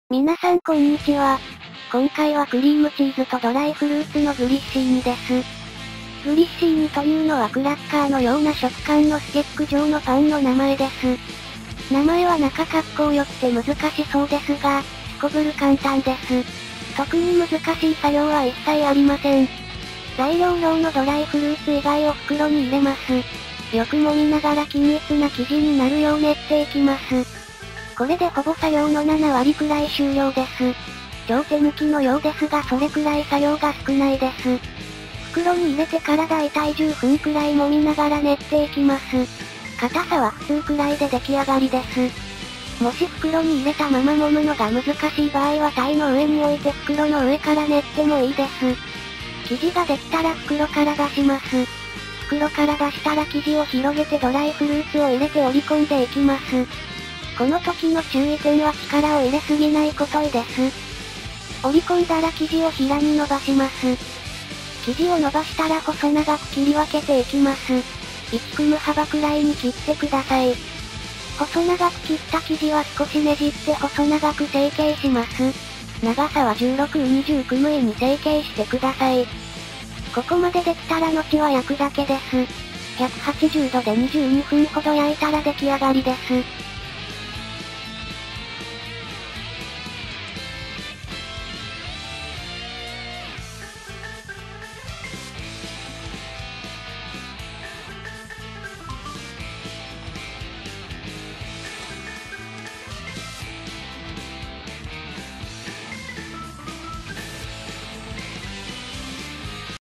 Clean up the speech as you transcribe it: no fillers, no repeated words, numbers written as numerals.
皆さんこんにちは。今回はクリームチーズとドライフルーツのグリッシーニです。グリッシーニというのはクラッカーのような食感のスティック状のパンの名前です。名前は中かっこよくて難しそうですが、すこぶる簡単です。特に難しい作業は一切ありません。材料表のドライフルーツ以外を袋に入れます。よく揉みながら均一な生地になるよう練っていきます。これでほぼ作業の7割くらい終了です。超手抜きのようですがそれくらい作業が少ないです。袋に入れてからだいたい10分くらい揉みながら練っていきます。硬さは普通くらいで出来上がりです。もし袋に入れたまま揉むのが難しい場合は台の上に置いて袋の上から練ってもいいです。生地ができたら袋から出します。袋から出したら生地を広げてドライフルーツを入れて折り込んでいきます。この時の注意点は力を入れすぎないことです。折り込んだら生地を平に伸ばします。生地を伸ばしたら細長く切り分けていきます。1組幅くらいに切ってください。細長く切った生地は少しねじって細長く成形します。長さは16、20組に成形してください。ここまでできたら後は焼くだけです。180度で22分ほど焼いたら出来上がりです。